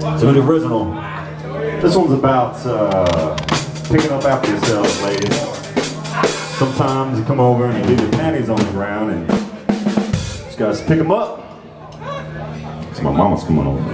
So the original. This one's about picking up after yourselves, ladies. Sometimes you come over and you leave your panties on the ground and you just gotta pick them up. So my mama's coming over.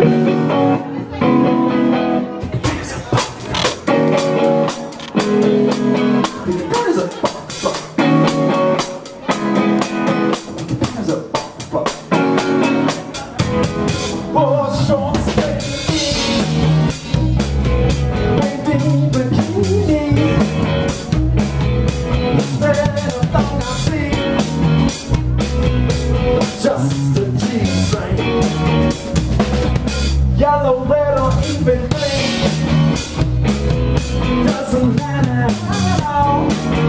Yellow, red, or even green, doesn't matter at all.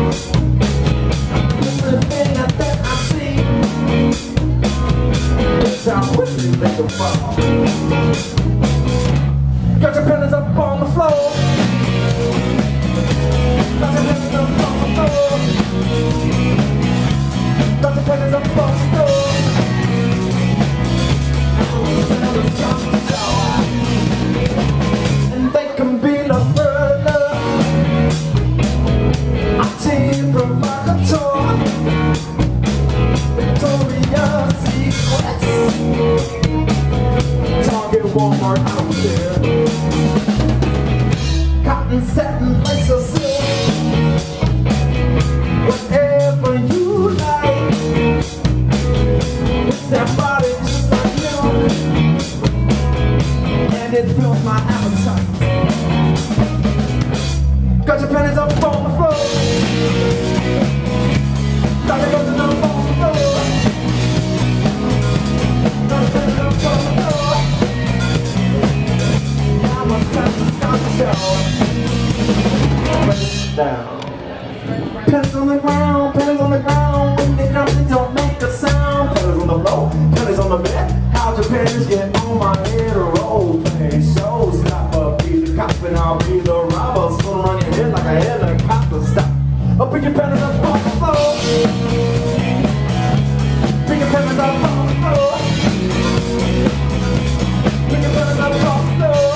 It's the thing that I see, it's how quickly they can fall. Got your pennies up on the floor. Got your pennies up on the floor. Got your pennies up on the floor. And they can be no further. I team provocateur, Victoria's Secrets, Target, Walmart, I don't care. Cotton, satin, lace or silk, whatever you like. It's that body just like milk, and it fills my appetite. Got your pennies up on the floor. Got your pennies up on the floor. Got your pennies up on the floor. Now it's time to start the show. Put it down. Pennies on the ground, pennies on the ground. When they drop, they don't make a sound. Pennies on the floor, pennies on the bed. How'd your pennies get on my head? Role play shows, stop up, be the cop and I'll be the robber. Spin around your head like a helicopter. Stop. I'll pick your pennies up on the floor. Pick your pennies up on the floor. Pick your pennies up on the floor.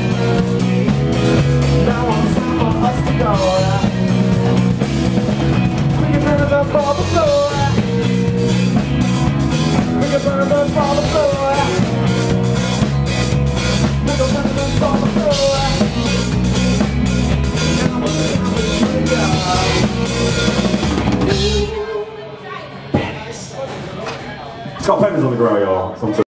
Now it's time for us to go. Pick your pennies up on the floor. Pick your pennies up on the floor. Pick your pennies up on the floor. Now it's time to go. It's called Panties on the Ground, y'all.